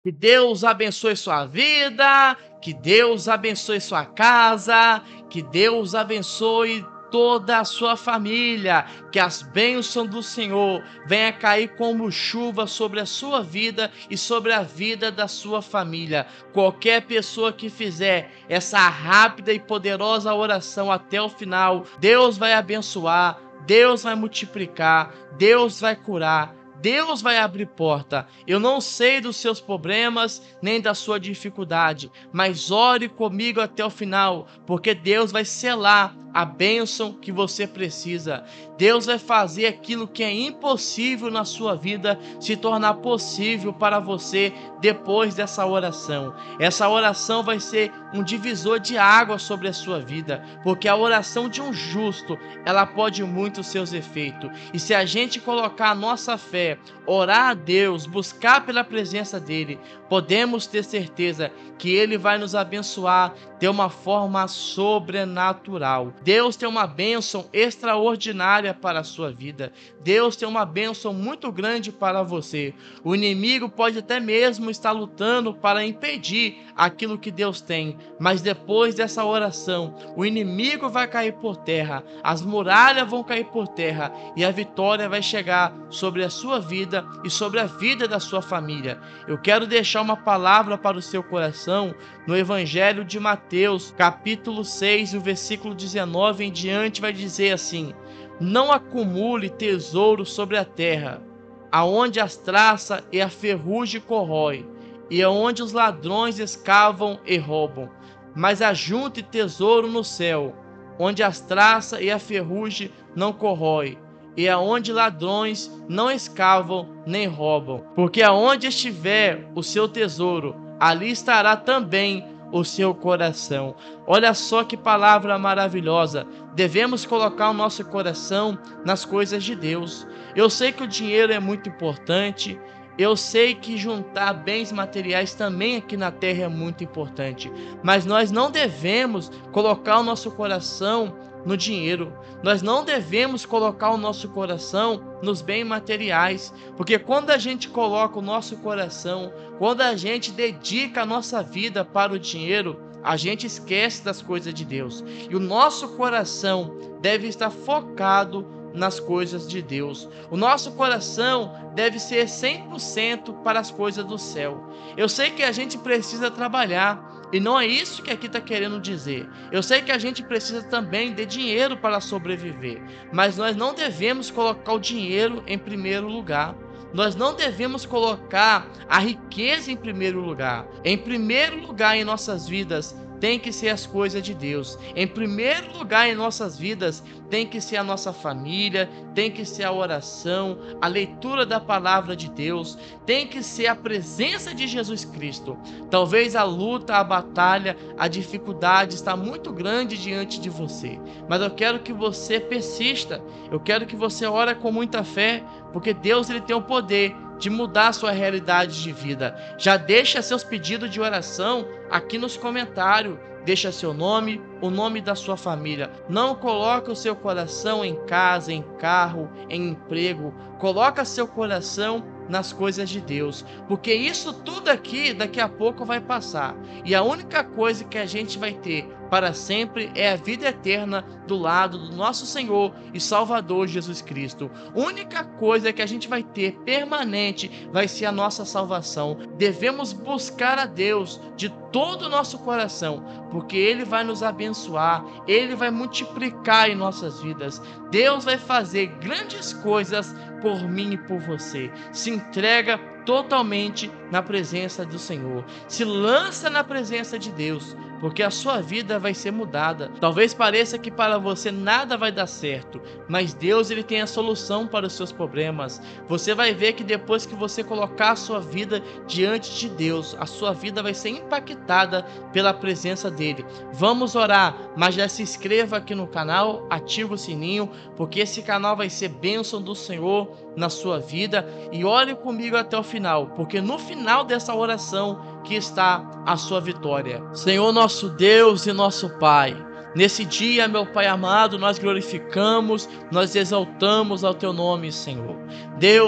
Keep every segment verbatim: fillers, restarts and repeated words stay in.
Que Deus abençoe sua vida, que Deus abençoe sua casa, que Deus abençoe toda a sua família, que as bênçãos do Senhor venham cair como chuva sobre a sua vida e sobre a vida da sua família. Qualquer pessoa que fizer essa rápida e poderosa oração até o final, Deus vai abençoar, Deus vai multiplicar, Deus vai curar, Deus vai abrir porta. Eu não sei dos seus problemas, nem da sua dificuldade, mas ore comigo até o final, porque Deus vai selar a bênção que você precisa. Deus vai fazer aquilo que é impossível na sua vida se tornar possível para você depois dessa oração. Essa oração vai ser um divisor de água sobre a sua vida, porque a oração de um justo, ela pode muito os seus efeitos. E se a gente colocar a nossa fé, orar a Deus, buscar pela presença dele, podemos ter certeza que ele vai nos abençoar de uma forma sobrenatural. Deus tem uma bênção extraordinária para a sua vida. Deus tem uma bênção muito grande para você. O inimigo pode até mesmo estar lutando para impedir aquilo que Deus tem, mas depois dessa oração, o inimigo vai cair por terra, as muralhas vão cair por terra e a vitória vai chegar sobre a sua vida e sobre a vida da sua família. Eu quero deixar uma palavra para o seu coração no Evangelho de Mateus, capítulo seis, o versículo dezenove em diante, vai dizer assim: não acumule tesouro sobre a terra, aonde as traças e a ferrugem corrói, e aonde os ladrões escavam e roubam, mas ajunte tesouro no céu, onde as traças e a ferrugem não corrói, e aonde ladrões não escavam nem roubam, porque aonde estiver o seu tesouro, ali estará também o seu coração. Olha só que palavra maravilhosa. Devemos colocar o nosso coração nas coisas de Deus. Eu sei que o dinheiro é muito importante, eu sei que juntar bens materiais também aqui na terra é muito importante, mas nós não devemos colocar o nosso coração no dinheiro. Nós não devemos colocar o nosso coração nos bens materiais, porque quando a gente coloca o nosso coração, quando a gente dedica a nossa vida para o dinheiro, a gente esquece das coisas de Deus. E o nosso coração deve estar focado nas coisas de Deus. O nosso coração deve ser cem por cento para as coisas do céu. Eu sei que a gente precisa trabalhar, e não é isso que aqui está querendo dizer. Eu sei que a gente precisa também de dinheiro para sobreviver, mas nós não devemos colocar o dinheiro em primeiro lugar. Nós não devemos colocar a riqueza em primeiro lugar. Em primeiro lugar em nossas vidas tem que ser as coisas de Deus. Em primeiro lugar em nossas vidas tem que ser a nossa família, tem que ser a oração, a leitura da palavra de Deus, tem que ser a presença de Jesus Cristo. Talvez a luta, a batalha, a dificuldade está muito grande diante de você, mas eu quero que você persista, eu quero que você ore com muita fé, porque Deus ele tem o poder de mudar a sua realidade de vida. Já deixa seus pedidos de oração aqui nos comentários. Deixa seu nome, o nome da sua família. Não coloque o seu coração em casa, em carro, em emprego. Coloca seu coração nas coisas de Deus, porque isso tudo aqui daqui a pouco vai passar, e a única coisa que a gente vai ter para sempre é a vida eterna do lado do nosso Senhor e Salvador Jesus Cristo. Única coisa que a gente vai ter permanente vai ser a nossa salvação. Devemos buscar a Deus de todo o nosso coração, porque Ele vai nos abençoar, Ele vai multiplicar em nossas vidas. Deus vai fazer grandes coisas por mim e por você. Se entrega totalmente na presença do Senhor. Se lança na presença de Deus, porque a sua vida vai ser mudada. Talvez pareça que para você nada vai dar certo, mas Deus ele tem a solução para os seus problemas. Você vai ver que depois que você colocar a sua vida diante de Deus, a sua vida vai ser impactada pela presença dele. Vamos orar, mas já se inscreva aqui no canal, ativa o sininho, porque esse canal vai ser bênção do Senhor na sua vida, e ore comigo até o final, porque no final dessa oração que está a sua vitória. Senhor nosso Deus e nosso Pai, nesse dia, meu Pai amado, nós glorificamos, nós exaltamos ao Teu nome, Senhor. Deus,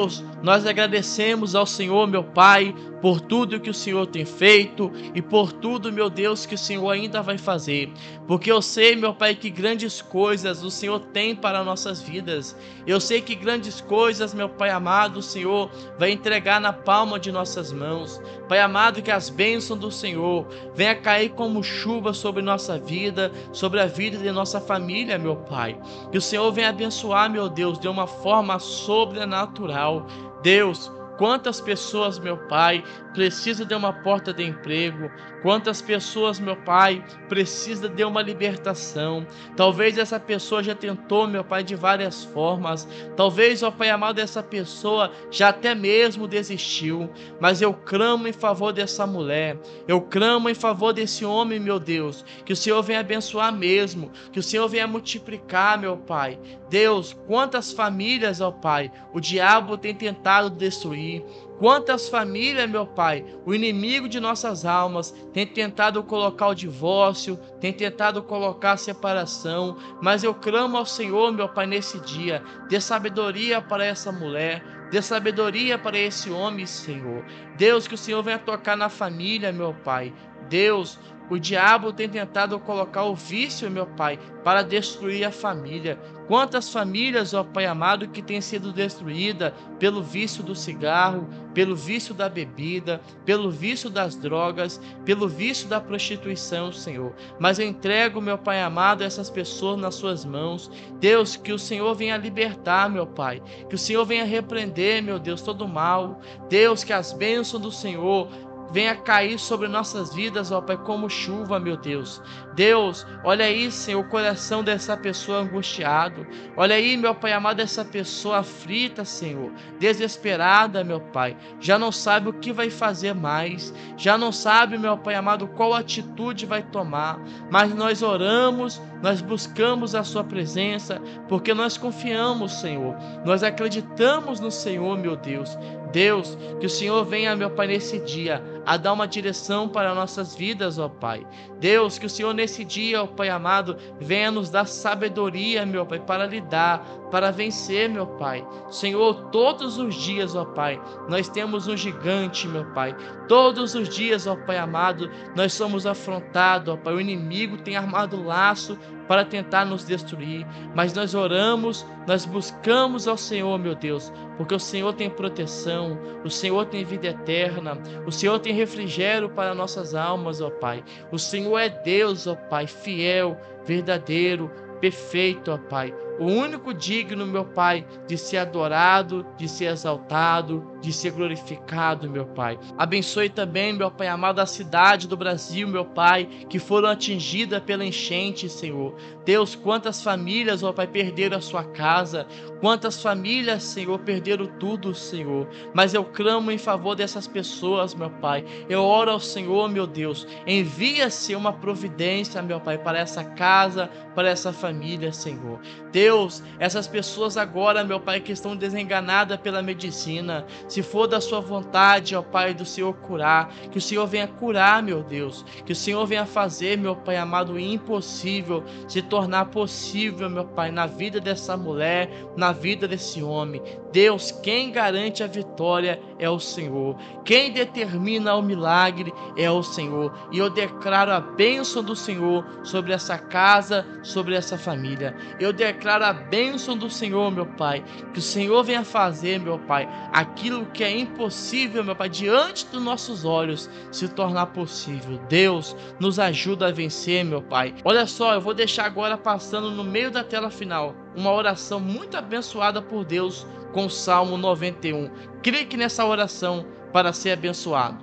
Nós agradecemos ao Senhor, meu Pai, por tudo que o Senhor tem feito e por tudo, meu Deus, que o Senhor ainda vai fazer. Porque eu sei, meu Pai, que grandes coisas o Senhor tem para nossas vidas. Eu sei que grandes coisas, meu Pai amado, o Senhor vai entregar na palma de nossas mãos. Pai amado, que as bênçãos do Senhor venham cair como chuva sobre nossa vida, sobre a vida de nossa família, meu Pai. Que o Senhor venha abençoar, meu Deus, de uma forma sobrenatural. Deus, quantas pessoas, meu Pai, precisam de uma porta de emprego, quantas pessoas, meu Pai, precisam de uma libertação. Talvez essa pessoa já tentou, meu Pai, de várias formas, talvez, ó Pai amado, essa pessoa já até mesmo desistiu, mas eu clamo em favor dessa mulher, eu clamo em favor desse homem, meu Deus, que o Senhor venha abençoar mesmo, que o Senhor venha multiplicar, meu Pai. Deus, quantas famílias, ó Pai, o diabo tem tentado destruir. Quantas famílias, meu Pai, o inimigo de nossas almas tem tentado colocar o divórcio, tem tentado colocar a separação, mas eu clamo ao Senhor, meu Pai, nesse dia, dê sabedoria para essa mulher, dê sabedoria para esse homem, Senhor. Deus, que o Senhor venha tocar na família, meu Pai. Deus, o diabo tem tentado colocar o vício, meu Pai, para destruir a família. Quantas famílias, ó Pai amado, que têm sido destruídas pelo vício do cigarro, pelo vício da bebida, pelo vício das drogas, pelo vício da prostituição, Senhor. Mas eu entrego, meu Pai amado, essas pessoas nas suas mãos. Deus, que o Senhor venha libertar, meu Pai. Que o Senhor venha repreender, meu Deus, todo o mal. Deus, que as bênçãos do Senhor venha cair sobre nossas vidas, ó Pai, como chuva, meu Deus. Deus, olha aí, Senhor, o coração dessa pessoa angustiado. Olha aí, meu Pai amado, essa pessoa aflita, Senhor, desesperada, meu Pai. Já não sabe o que vai fazer mais. Já não sabe, meu Pai amado, qual atitude vai tomar. Mas nós oramos, nós buscamos a sua presença, porque nós confiamos, Senhor. Nós acreditamos no Senhor, meu Deus. Deus, que o Senhor venha, meu Pai, nesse dia, a dar uma direção para nossas vidas, ó Pai. Deus, que o Senhor nesse dia, ó Pai amado, venha nos dar sabedoria, meu Pai, para lidar, para vencer, meu Pai. Senhor, todos os dias, ó Pai, nós temos um gigante, meu Pai. Todos os dias, ó Pai amado, nós somos afrontados, ó Pai. O inimigo tem armado laço para tentar nos destruir, mas nós oramos, nós buscamos ao Senhor, meu Deus, porque o Senhor tem proteção, o Senhor tem vida eterna, o Senhor tem refrigério para nossas almas, ó Pai. O Senhor é Deus, ó Pai, fiel, verdadeiro, perfeito, ó Pai. O único digno, meu Pai, de ser adorado, de ser exaltado, de ser glorificado, meu Pai. Abençoe também, meu Pai amado, a cidade do Brasil, meu Pai, que foram atingidas pela enchente, Senhor. Deus, quantas famílias, ó Pai, perderam a sua casa, quantas famílias, Senhor, perderam tudo, Senhor. Mas eu clamo em favor dessas pessoas, meu Pai. Eu oro ao Senhor, meu Deus, envia-se uma providência, meu Pai, para essa casa, para essa família, Senhor. Deus, essas pessoas agora, meu Pai, que estão desenganadas pela medicina, se for da sua vontade, ó Pai, do Senhor curar, que o Senhor venha curar, meu Deus, que o Senhor venha fazer, meu Pai amado, o impossível se tornar possível, meu Pai, na vida dessa mulher, na vida desse homem. Deus, quem garante a vitória é o Senhor, quem determina o milagre é o Senhor, e eu declaro a bênção do Senhor sobre essa casa, sobre essa família. Eu declaro a bênção do Senhor, meu Pai, que o Senhor venha fazer, meu Pai, aquilo que é impossível, meu Pai, diante dos nossos olhos, se tornar possível. Deus, nos ajuda a vencer, meu Pai. Olha só, eu vou deixar agora passando no meio da tela final uma oração muito abençoada por Deus com o Salmo noventa e um. Clique nessa oração para ser abençoado.